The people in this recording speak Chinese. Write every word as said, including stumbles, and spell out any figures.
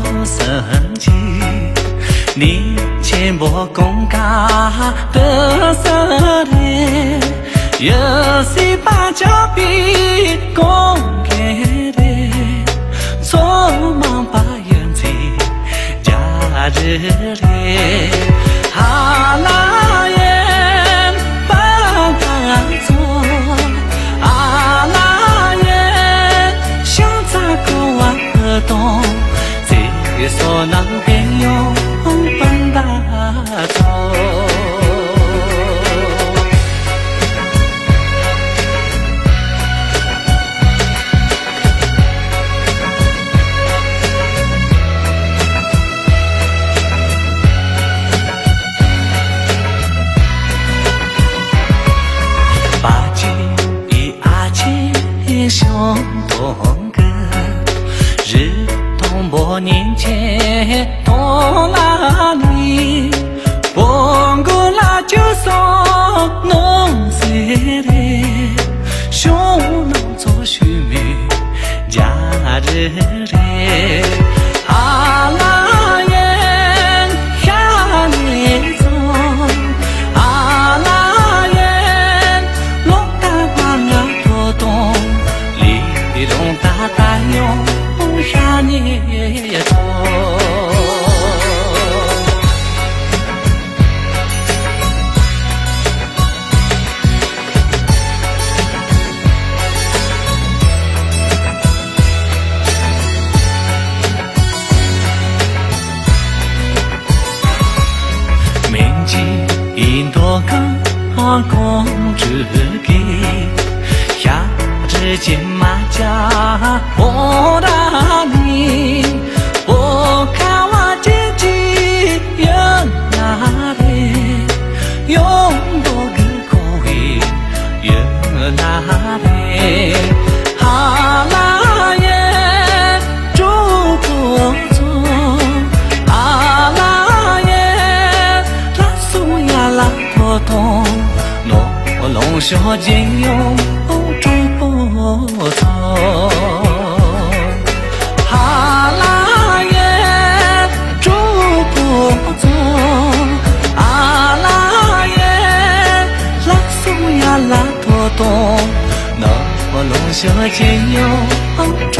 我生气，你见我公家的色脸，有谁把脚比公给的，匆忙把眼睛加热烈，哈拉耶把它做，阿拉耶想咋个玩得动，这所能变用本大走。兄东哥，日东伯年前东拉里，bongo拉就送弄谁的，兄能做须眉加日嘞，阿拉耶下年中，阿拉耶龙大王呀多东。一种大大用啥你走，铭记印多个公主给下。只见马甲我打你，我看我自己有哪里，用多个口味有哪里，哈拉耶主不做，阿拉耶拉苏呀拉多东，诺龙小姐用。不走，哈拉耶主不走，阿拉耶拉苏呀拉多东，那我龙小姐哟。